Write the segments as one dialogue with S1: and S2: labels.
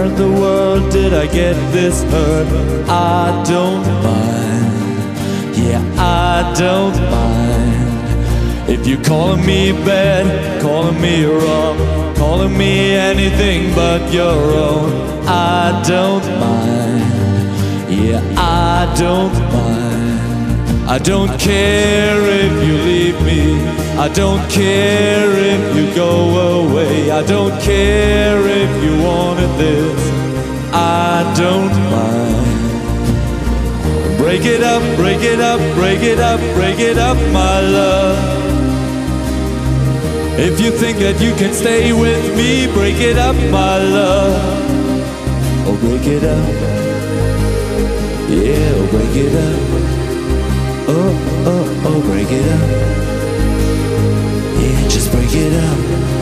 S1: Where in the world did I get this hurt? I don't mind, yeah, I don't mind. If you're calling me bad, calling me wrong, calling me anything but your own, I don't mind, yeah, I don't mind. I don't care if you leave me, I don't care if you go away, I don't care if you wanted this, I don't mind. Break it up, break it up, break it up, break it up, my love. If you think that you can stay with me, break it up, my love. Oh, break it up, yeah, oh, break it up. Oh, oh, oh, break it up. Yeah, just break it up.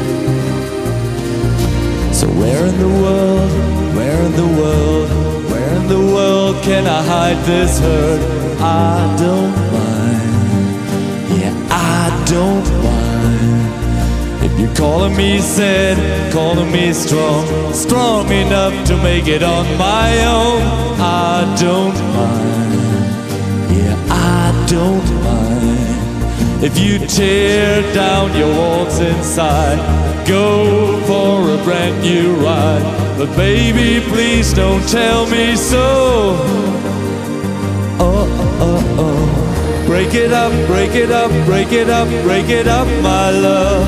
S1: So where in the world, where in the world, where in the world can I hide this hurt? I don't mind, yeah, I don't mind. If you're calling me sad, calling me strong, strong enough to make it on my own, I don't mind, yeah, I don't mind. If you tear down your walls inside, go for a brand new ride. But baby, please don't tell me so. Oh, oh, oh. Break it up, break it up, break it up, break it up, my love.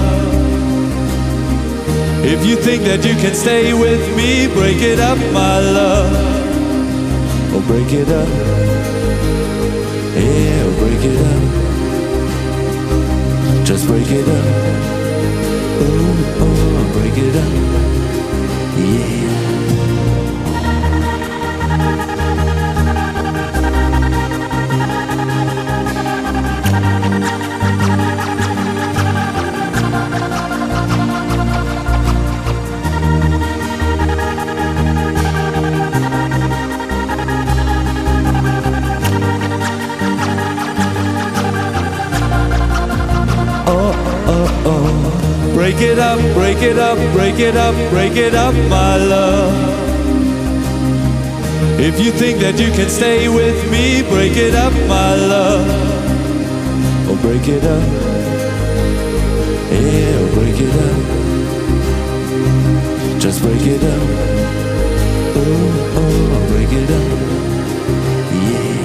S1: If you think that you can stay with me, break it up, my love. Oh, break it up. Yeah, oh, break it up. Just break it up. Oh, oh, break it up. Yeah. Break it up, break it up, break it up, break it up, my love. If you think that you can stay with me, break it up, my love. Oh, break it up. Yeah, oh, break it up. Just break it up. Oh, oh, break it up. Yeah.